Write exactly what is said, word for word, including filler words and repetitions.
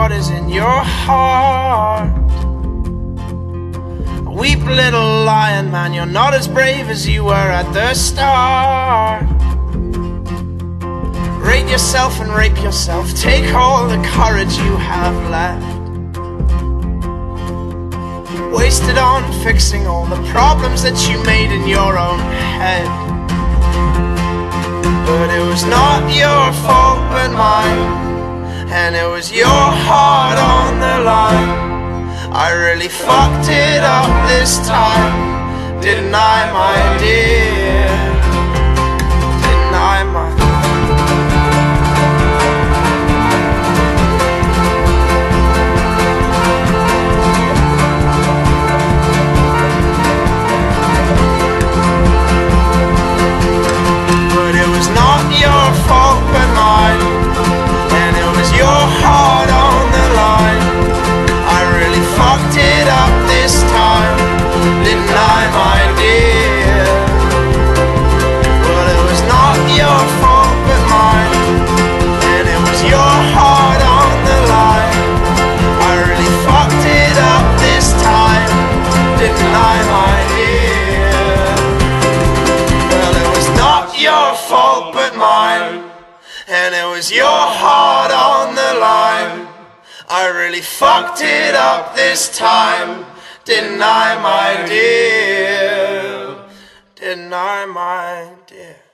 what is in your heart. Weep, little lion man, you're not as brave as you were at the start. Rate yourself and rape yourself, take all the courage you have left, wasted on fixing all the problems that you made in your own head. But it was not your fault but mine, and it was your heart on the line. I really fucked it up this time, didn't I, my dear? Didn't I, my But it was not your fault but mine, and it was your heart on the line. I really fucked it up this time, didn't I, my dear? Well, it was not your fault but mine, and it was your heart on the line. I really fucked it up this time, didn't I, my dear? Well, it was not your fault but mine, and it was your heart on the line. I really fucked it up this time, didn't I, my dear? Didn't I, my dear?